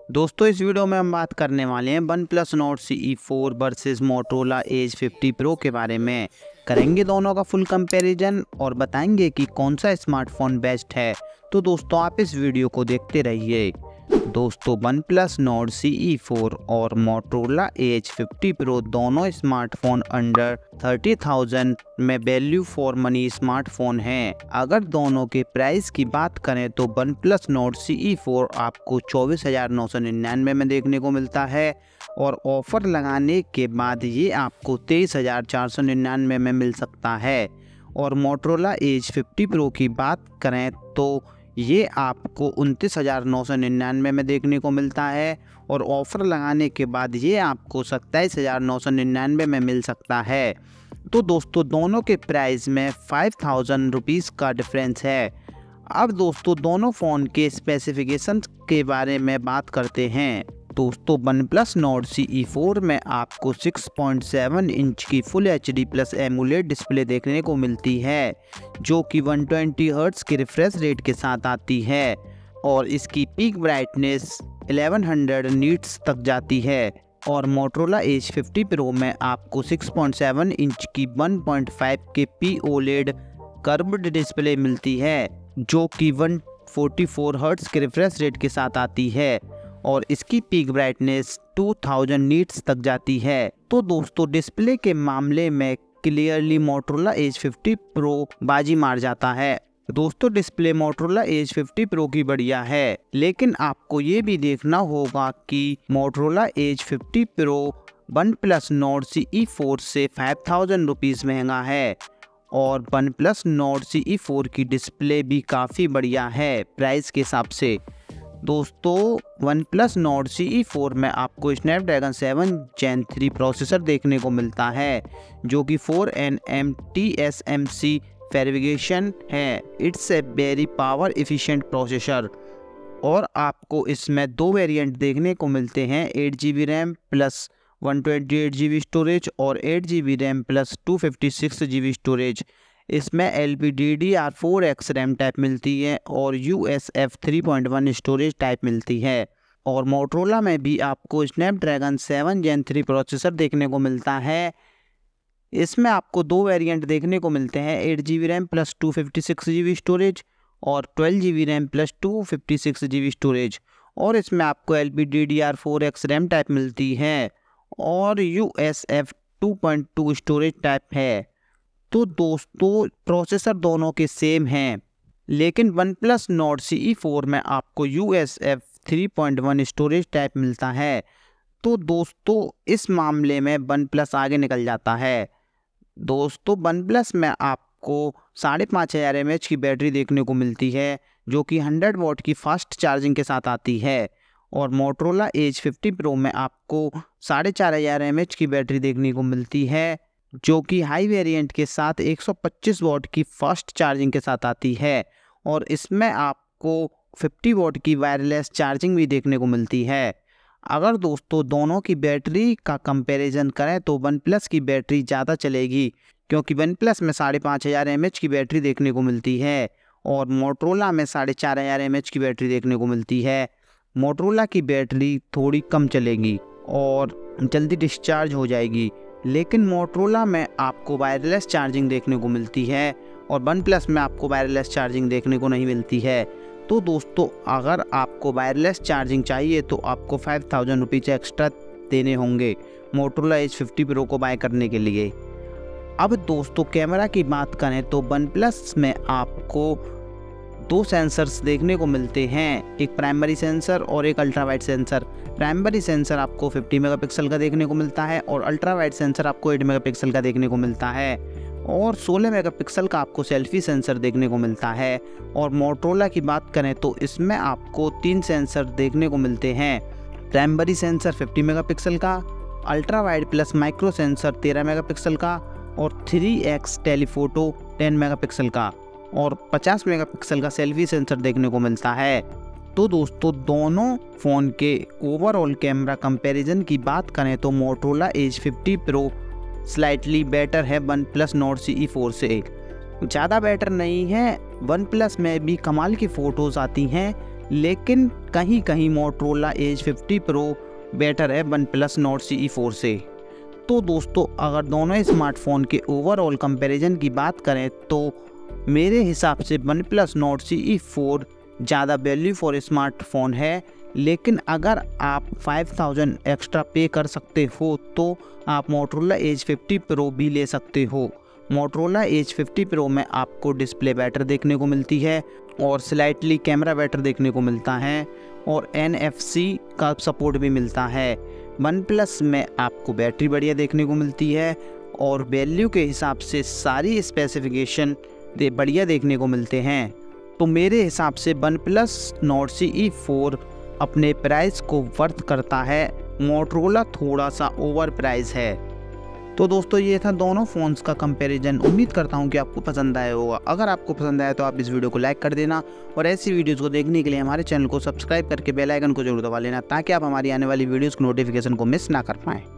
दोस्तों इस वीडियो में हम बात करने वाले हैं OnePlus Nord CE4 versus Motorola Edge 50 pro के बारे में। करेंगे दोनों का फुल कंपैरिजन और बताएंगे कि कौन सा स्मार्टफोन बेस्ट है। तो दोस्तों आप इस वीडियो को देखते रहिए। दोस्तों वन प्लस नोट CE4 और मोटरोला एज 50 प्रो दोनों स्मार्टफोन अंडर 30,000 में वैल्यू फॉर मनी स्मार्टफोन हैं। अगर दोनों के प्राइस की बात करें तो वन प्लस नोट CE4 आपको 24,999 में देखने को मिलता है और ऑफर लगाने के बाद ये आपको 23,499 में मिल सकता है। और मोटरोला एज 50 प्रो की बात करें तो ये आपको 29,999 में देखने को मिलता है और ऑफ़र लगाने के बाद ये आपको 27,999 में मिल सकता है। तो दोस्तों दोनों के प्राइस में 5,000 रुपीज़ का डिफरेंस है। अब दोस्तों दोनों फ़ोन के स्पेसिफिकेशंस के बारे में बात करते हैं। दोस्तों वन प्लस नोट CE4 में आपको 6.7 इंच की full HD plus AMOLED display देखने को मिलती है जो कि 120 हर्ट्ज़ के रिफ्रेश रेट के साथ आती है और इसकी पीक ब्राइटनेस 1100 नीट्स तक जाती है। और मोटरोला एज 50 प्रो में आपको 6.7 इंच की 1.5 के OLED कर्व्ड डिस्प्ले मिलती है जो कि 144 हर्ट्ज़ के रिफ्रेश रेट के साथ आती है और इसकी पीक ब्राइटनेस 2000 नीट्स तक जाती है। तो दोस्तों डिस्प्ले के मामले में क्लियरली मोटरोला एज 50 प्रो बाजी मार जाता है। दोस्तों डिस्प्ले मोटरोला एज 50 प्रो की बढ़िया है, लेकिन आपको ये भी देखना होगा कि Motorola Edge 50 pro OnePlus Nord CE4 से 5,000 रुपीज़ महंगा है और वन प्लस नोट CE4 की डिस्प्ले भी काफ़ी बढ़िया है प्राइस के हिसाब से। दोस्तों वन प्लस नोट CE4 में आपको स्नैपड्रैगन 7 Gen 3 प्रोसेसर देखने को मिलता है जो कि 4nm TSMC वेरिफिकेशन है। It's a very power efficient processor और आपको इसमें दो वेरिएंट देखने को मिलते हैं, 8GB RAM plus 128GB storage और 8GB RAM plus 256GB storage. इसमें LPDDR4X रैम टाइप मिलती है और USF 3.1 स्टोरेज टाइप मिलती है। और मोटरोला में भी आपको स्नैपड्रैगन 7 Gen 3 प्रोसेसर देखने को मिलता है। इसमें आपको दो वेरिएंट देखने को मिलते हैं, 8GB RAM plus 256GB storage और 12GB RAM plus 256GB storage. और इसमें आपको LPDDR4X रैम टाइप मिलती है और USF 2.2 स्टोरेज टाइप है। तो दोस्तों प्रोसेसर दोनों के सेम हैं, लेकिन वन प्लस नोट CE4 में आपको USF 3.1 स्टोरेज टाइप मिलता है। तो दोस्तों इस मामले में वन प्लस आगे निकल जाता है। दोस्तों वन प्लस में आपको 5,500 mAh की बैटरी देखने को मिलती है जो कि 100 वॉट की फास्ट चार्जिंग के साथ आती है और मोटरोला एज 50 प्रो में आपको 4,500 mAh की बैटरी देखने को मिलती है जो कि हाई वेरिएंट के साथ 125 वॉट की फास्ट चार्जिंग के साथ आती है और इसमें आपको 50 वॉट की वायरलेस चार्जिंग भी देखने को मिलती है। अगर दोस्तों दोनों की बैटरी का कंपैरिजन करें तो वन प्लस की बैटरी ज़्यादा चलेगी क्योंकि वन प्लस में 5,500 mAh की बैटरी देखने को मिलती है और मोटरोला में 4,500 mAh की बैटरी देखने को मिलती है। मोटरोला की बैटरी थोड़ी कम चलेगी और जल्दी डिस्चार्ज हो जाएगी, लेकिन मोटरोला में आपको वायरलेस चार्जिंग देखने को मिलती है और वन प्लस में आपको वायरलेस चार्जिंग देखने को नहीं मिलती है। तो दोस्तों अगर आपको वायरलेस चार्जिंग चाहिए तो आपको 5,000 रुपीज़ एक्स्ट्रा देने होंगे मोटरोला एज 50 प्रो को बाय करने के लिए। अब दोस्तों कैमरा की बात करें तो वन प्लस में आपको दो सेंसर्स देखने को मिलते हैं, एक प्राइमरी सेंसर और एक ultra wide sensor. Primary sensor आपको 50 मेगापिक्सल का देखने को मिलता है और अल्ट्रा वाइड सेंसर आपको 8 मेगापिक्सल का देखने को मिलता है और 16 मेगापिक्सल का आपको सेल्फी सेंसर देखने को मिलता है। और मोटरोला की बात करें तो इसमें आपको 3 सेंसर देखने को मिलते हैं, प्राइमरी सेंसर 50 मेगापिक्सल का, ultra wide plus micro sensor 13 megapixel का और 3x टेलीफोटो 10 मेगापिक्सल का और 50 मेगापिक्सल का सेल्फी सेंसर देखने को मिलता है। तो दोस्तों दोनों फ़ोन के ओवरऑल कैमरा कंपैरिजन की बात करें तो Motorola Edge 50 pro slightly better है वन प्लस नोट CE4 से। ज़्यादा बेटर नहीं है, वन प्लस में भी कमाल की फ़ोटोज़ आती हैं लेकिन कहीं कहीं मोटरोला एज 50 प्रो बेटर है OnePlus Nord CE4 से। तो दोस्तों अगर दोनों स्मार्टफोन के ओवरऑल कंपैरिजन की बात करें तो मेरे हिसाब से OnePlus Nord CE4 ज़्यादा वैल्यू फॉर स्मार्टफोन है, लेकिन अगर आप 5000 एक्स्ट्रा पे कर सकते हो तो आप मोटरोला एज 50 प्रो भी ले सकते हो। मोटरोला एज 50 प्रो में आपको डिस्प्ले बेटर देखने को मिलती है और स्लाइटली कैमरा बेटर देखने को मिलता है और NFC का सपोर्ट भी मिलता है। OnePlus में आपको बैटरी बढ़िया देखने को मिलती है और वैल्यू के हिसाब से सारी स्पेसिफिकेशन बढ़िया देखने को मिलते हैं। तो मेरे हिसाब से OnePlus Nord CE4 अपने प्राइस को वर्थ करता है, मोटरोला थोड़ा सा ओवर प्राइस है। तो दोस्तों ये था दोनों फ़ोन्स का कंपैरिजन। उम्मीद करता हूँ कि आपको पसंद आया होगा। अगर आपको पसंद आया तो आप इस वीडियो को लाइक कर देना और ऐसी वीडियोज़ को देखने के लिए हमारे चैनल को सब्सक्राइब करके बेल आइकन को जरूर दबा लेना ताकि आप हमारी आने वाली वीडियोज़ की नोटिफिकेशन को मिस ना कर पाएँ।